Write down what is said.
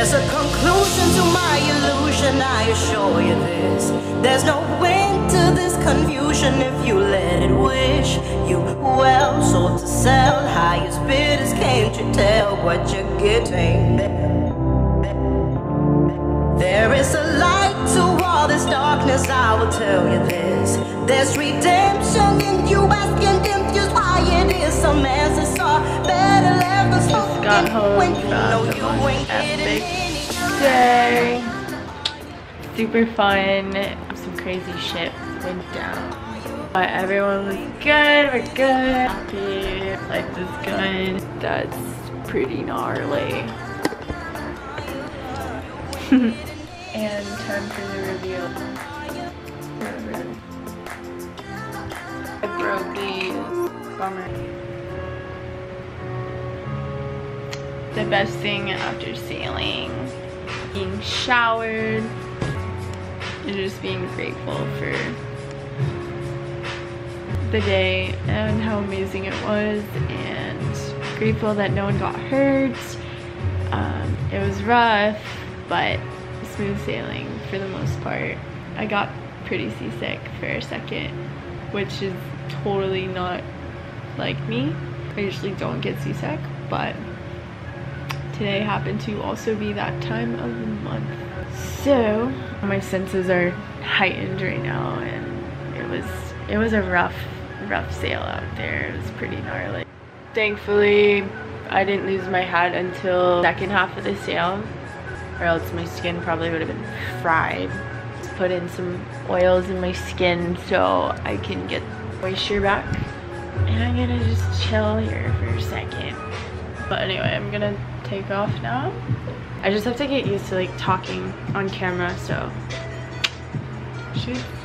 There's a conclusion to my illusion, I assure you this. There's no end to this confusion if you let it wish you well. Sold to sell, highest bidders, can't you tell what you're getting? There is a light to all this darkness, I will tell you this. There's redemption in you, asking confused why it is some answers are better left unspoken. Got home when you from know the you most ain't epic getting day. Super fun. Some crazy shit went down. But everyone was good. We're good. Happy. Life is good. That's pretty gnarly. And time for the reveal. I broke these. Bummer. The best thing after sailing, being showered, and just being grateful for the day and how amazing it was, and grateful that no one got hurt. It was rough, but smooth sailing for the most part. I got pretty seasick for a second, which is totally not like me. I usually don't get seasick, but today happened to also be that time of the month. So my senses are heightened right now, and it was a rough sail out there. It was pretty gnarly. Thankfully, I didn't lose my hat until the second half of the sail, or else my skin probably would have been fried. Put in some oils in my skin so I can get moisture back, and I'm gonna just chill here for a second. But anyway, I'm gonna take off now. I just have to get used to like talking on camera, so shoot.